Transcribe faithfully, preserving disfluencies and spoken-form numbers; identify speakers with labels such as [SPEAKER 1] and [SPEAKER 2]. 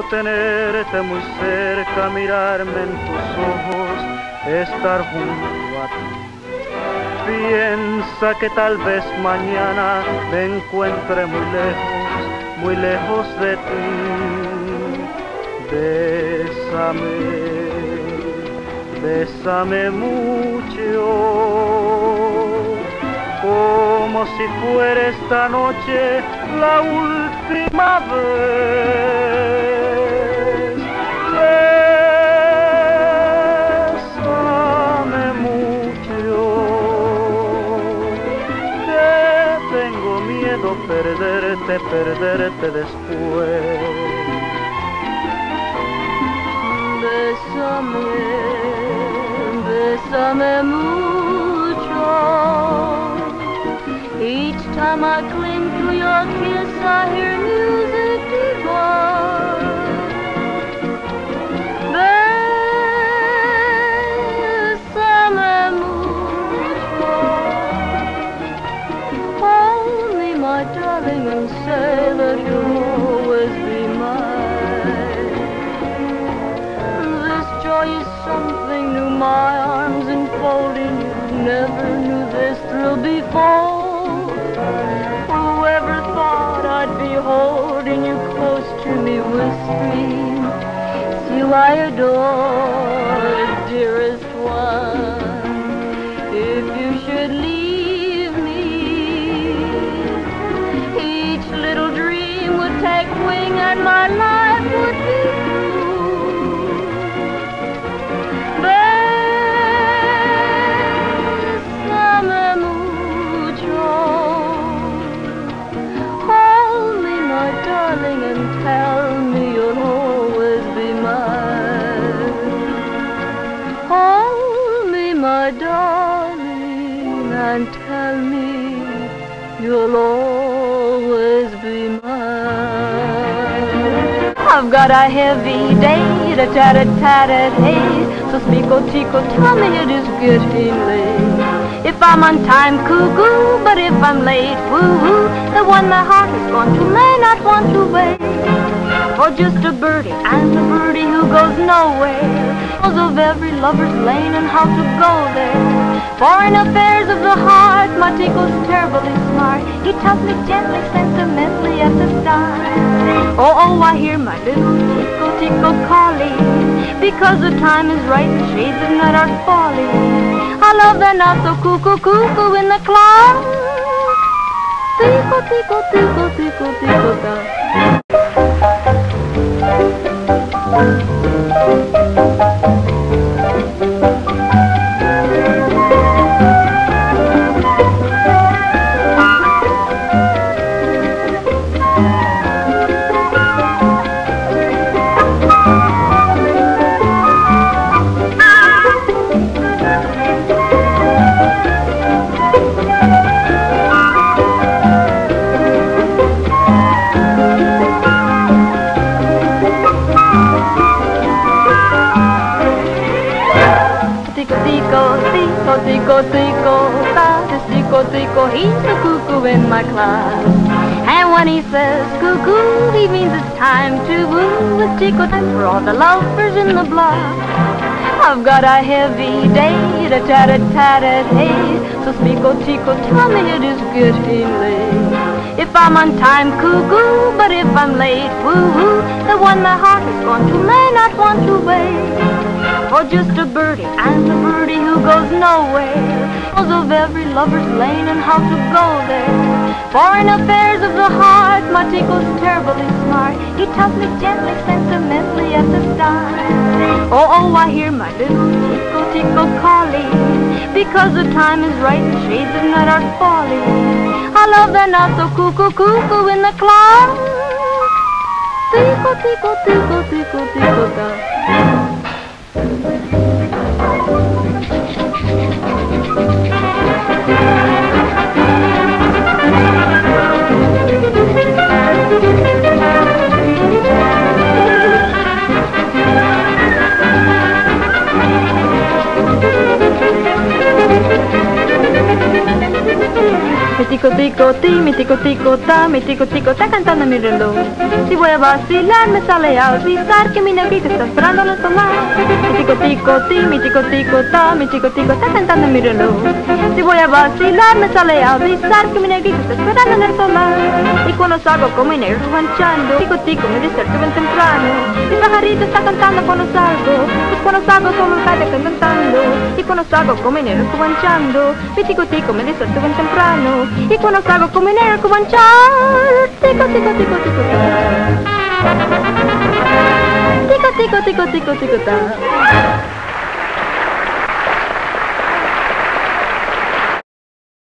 [SPEAKER 1] quiero tenerte muy cerca, mirarme en tus ojos, estar junto a ti. Piensa que tal vez mañana me encuentre muy lejos, muy lejos de ti. Bésame, bésame mucho, como si fuera esta noche la última vez. Bésame mucho, que tengo miedo perderte, perderte después.
[SPEAKER 2] Bésame, bésame mucho. Each time I cling to your kiss, I hear music divine. Bésame mucho. Hold me, my darling, and say that you'll always be mine. This joy is something new, my arms enfolding you. Never knew this thrill before. Whoever thought I'd be holding you close to me, whispering, it's you I adore, dearest one. If you should leave me, each little dream would take wing and my life would be and tell me you'll always be mine. Hold me, my darling, and tell me you'll always be mine. I've got a heavy day, a tatted haze, so speak, oh chico, tell me it is getting late. If I'm on time, cuckoo, but if I'm late, woo-hoo, the one my heart is gone to may not want to wait. For just a birdie, and a birdie who goes nowhere, knows of every lover's lane and how to go there. For in affairs of the heart, my Tico's terribly smart. He tells me gently, sentimentally at the start. Oh, oh, I hear my little Tico, Tico calling, because the time is right, the shades of night are falling. I love the not so cuckoo, cuckoo in the clouds. Tico, tico, tico, tico, tico, da. Tico, tico, that is tico, tico, he's the cuckoo in my class. And when he says cuckoo, he means it's time to woo. With tico time for all the lovers in the block. I've got a heavy day, a tatted, tatted haze, so speak, oh chico, tell me it is getting late. If I'm on time, cuckoo, but if I'm late, woo-hoo, the one my heart is gone to may not want to wait. For just a birdie, and a birdie who goes nowhere, knows of every lover's lane and how to go there. For in affairs of the heart, my Tico's terribly smart. He tells me gently, sentimentally at the start. Oh, oh, I hear my little Tico, Tico calling, because the time is right, the shades of night are falling. I love the not so cuckoo, cuckoo in the clouds. Tico, tico, tico, tico, tico, da. Tico, tico, tico ti, mi tico tico ta, mi tico tico ta cantando mi reloj. Si voy a vacilar me sale a avisar que mi negrito está esperando en el tomar. Mi tico tico ti, mi tico tico ta, mi tico tico ta cantando mi reloj. Si voy a vacilar me sale a avisar que mi negrito está esperando en el tomar. Y cuando salgo con mi negro ranchando, tico tico me despierto bien temprano. Mi pajarito está cantando cuando salgo, pues cuando salgo solo el calle está cantando. Y cuando salgo con mi negro ranchando, mi tico tico me despierto bien temprano. Y cuando salgo con mi negro ranchando, tico tico tico tico ta. Tico tico tico tico tico ta.